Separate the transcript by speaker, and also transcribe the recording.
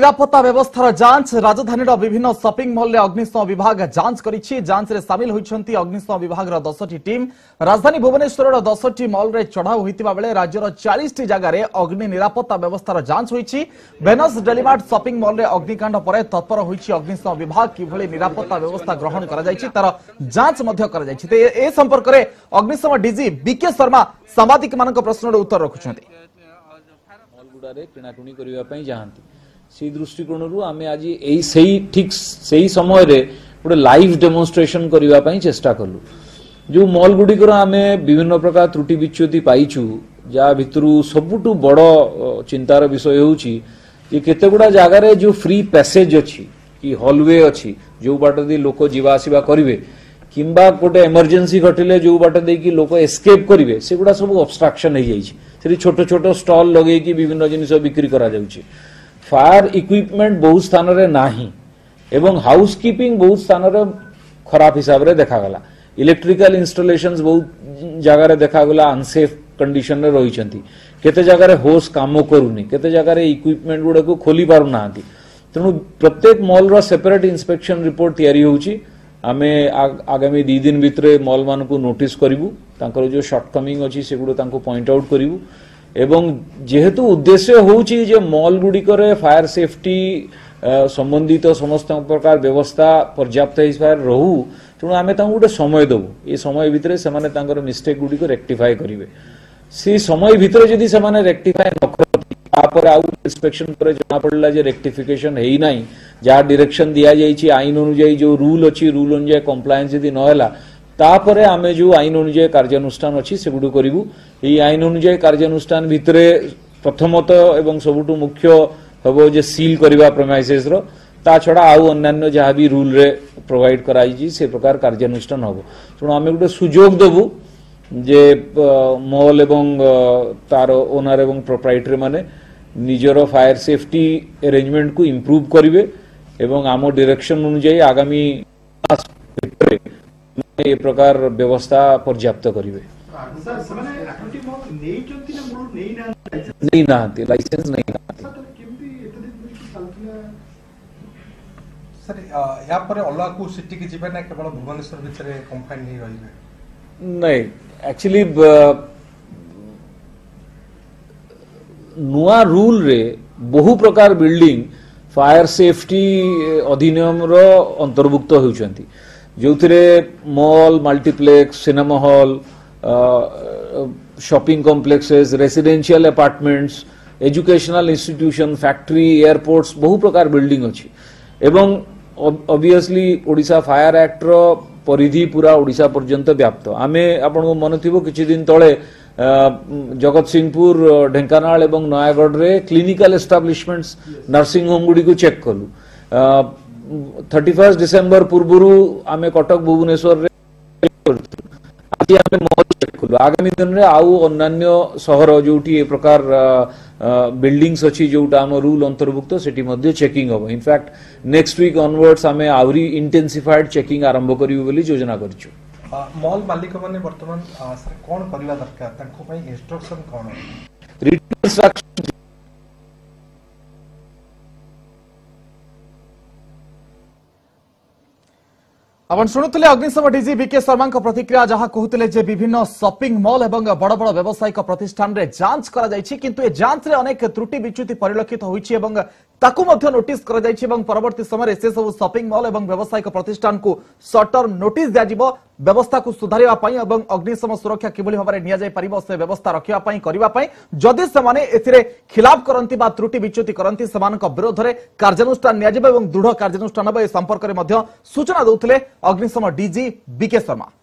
Speaker 1: निरापत्ता व्यवस्थार जांच राजधानी विभिन्न शॉपिंग मॉल अग्निशम विभाग जांच करिछि। जांच रे शामिल होइछन्ति अग्निशम विभाग 10टी टीम। राजधानी भुवनेश्वर 10टी मॉल रे चढ़ाऊ होइतिबा बेले राज्यर 40टी जगह रे अग्नि निरापत्ता व्यवस्थार जांच होइछि। वेनस डेलीमार्ट शॉपिंग मॉल रे अग्निकांड परे तत्पर होइछि अग्निशम विभाग किभଳି निरापत्ता व्यवस्था ग्रहण करा जाइछि तार जांच मध्य करा जाइछि। ते ए संपर्क रे अग्निशम डीजी बीके शर्मा सांबादिक मानक प्रश्नर उत्तर रखुछन्ति।
Speaker 2: मॉलगुडारे किणाकुणी करिवा पई जाहांती से दृष्टिकोण आम आज ठीक सही समय रे गोटे लाइव डेमोन्स्ट्रेशन करने पई चेष्टा कलु। जो मॉल गुड़िकर आम विभिन्न प्रकार त्रुटि विच्युति पाइछु जा भितरु सबुठु बड़ चिंतार विषय होउछि कि केते गुडा जगार जो फ्री पैसेज अच्छी कि हॉलवे अच्छी जो बाट दे लोक जीवा आसिबा करिवे किंबा गोटे इमरजेंसी घटिले जो बाट दे कि लोक एस्केप करिवे से गुडा सब ऑब्स्ट्रक्शन हो जाइछि। से छोट छोट स्टॉल लगे कि विभिन्न जिनिस बिक्री करा जाउछि। फायर इक्विपमेंट बहुत स्थान रे नाही एवं हाउसकीपिंग बहुत स्थान रे खराब हिसाब रे देखागला। इलेक्ट्रिकल इंस्टॉलेशंस बहुत जगह रे देखागला अनसेफ कंडीशन रे रहिसंती। केते जगह रे होस काम करूनी, केते जगह रे इक्विपमेंट गुडा को खोली पारु नांती। तेणु प्रत्येक मॉल रो सेपरेट इंस्पेक्शन रिपोर्ट तैयारी होउची। आमे आगामी 2 दिन भितरे मॉल मान को नोटिस करिवु, तांकर जो शॉर्टकमिंग अछि सेगुडो तांको पॉइंट आउट करिवु एवं जेहेतु उद्देश्य होउची जे मॉल गुड़िकर फायर सेफ्टी संबंधित समस्त प्रकार व्यवस्था पर्याप्त हिसाब से रहू। तेणु आम गोटे समय देवु। ये समय भितर से मिस्टेक गुड़िक रेक्टिफाई करेंगे। से समय भितर जदि से रेक्टिफाई न कर इंस्पेक्शन पर जना पड़ा जे रेक्टिफिकेशन है ना जहाँ डायरेक्शन दि जाइए आईन अनुजाई जो रूल अच्छी रूल अनुजाई कंप्लायंस जदि नहला तापरे आमे जो आईन अनुजाई कार्यानुष्ठान अच्छी से गुड़ करूँ। ये आईन अनुजाई कार्यानुष्ठान भितर प्रथमत एवं सबुठु मुख्य हम जे सील करवा प्रेमाइसेस ता छड़ा आउ अन्य जहाँ भी रूल रे प्रोवाइड कराई से प्रकार कार्यानुष्ठान हम। तेणु आम गोटे सुजोग देवु जे मॉल एवं तार ओनर एवं प्रोप्राइटरी माने निजर फायर सेफ्टी अरेंजमेंट को इम्प्रूव करेंगे एवं आम डायरेक्शन अनुजाई आगामी ये प्रकार व्यवस्था पर्याप्त करेंगे। नहीं नांती लाइसेंस नहीं नांती
Speaker 3: सर या पर अलग को सिटी की जीवन है केवल भुवनेश्वर भीतर कंफाइन नहीं रहिबे
Speaker 2: नहीं एक्चुअली नुआ रूल रे बहु प्रकार बिल्डिंग फायर सेफ्टी अधिनियम रो अंतर्भुक्त होउचंती जो mall multiplex cinema hall shopping complexes residential apartments educational institution factory airports बहु प्रकार बिल्डिंग अच्छी एवं ऑब्वियसली ओडिशा फायर एक्ट रो परिधि पूरा ओडिशा पर्यंत व्याप्त। आमे आपन को मन थिबो किछि दिन तळे जगत सिंहपुर ढेंकानाल एवं नयागढ़ रे क्लिनिकल एस्टाब्लिशमेंट्स नर्सिंग होम गुडी को चेक कलु। 31 डिसेंबर पूर्वरु आमे कटक भुवनेश्वर रे आज आमे मॉल चेक कलु। आगामी दिन रे आउ अन्य शहर जोठी ए प्रकार बिल्डिंग्स अच्छी जोटा आम रूल अंतर्भुक्त सेठी मध्य चेकिंग हम। इनफैक्ट नेक्स्ट वीक ऑनवर्ड्स आमे आवरी इंटेंसिफाइड चेकिंग आरंभ करिवु बोली योजना करछु।
Speaker 3: मॉल मालिक माने वर्तमान सर कोन करबा दरकार तांको पई इंस्ट्रक्शन कोन
Speaker 2: रिटर्न इंस्ट्रक्शन
Speaker 1: अपन शुणुले अग्निशम डीजी बीके शर्मा प्रतिक्रिया जहां कहते जे विभिन्न शॉपिंग मॉल एवं बड़ बड़ व्यावसायिक प्रतिष्ठान रे जांच करा जायछि किंतु ए जांच रे अनेक त्रुटि विच्युति परिलक्षित होइछि एवं ताकू मध्य नोटिस करा जायछि एवं परवर्ती समय से सब शॉपिंग मॉल एवं व्यावसायिक प्रतिष्ठान को शॉर्ट टर्म नोटिस दिया जिवो व्यवस्था को सुधारिबा पई एवं अग्निशम सुरक्षा किभଳି भाबरे निया जाय परिबो से व्यवस्था रखिबा पई करिबा पई जदि समाने एथिरे खिलाफ करंती बा त्रुटि विच्युति करंती समानक विरोध रे कार्यानुष्ठान निया जिवो एवं दृढ़ कार्यानुष्ठान ए संपर्क रे मध्य सूचना दउथले अग्निशम डीजी बीके शर्मा।